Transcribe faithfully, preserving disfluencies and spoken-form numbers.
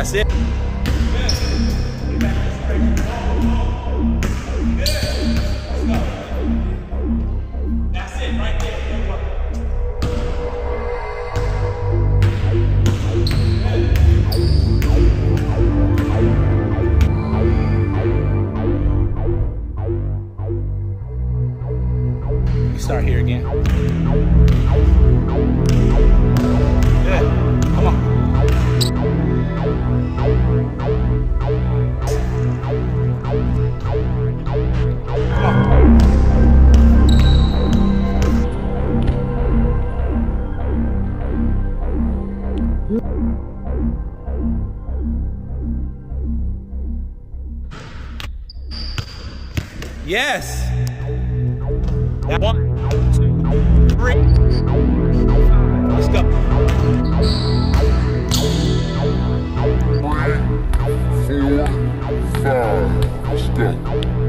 That's it. Start here again. Good. Come on. Come on. Yes. One, two, three. Let's go. Three, four, five. Let's go.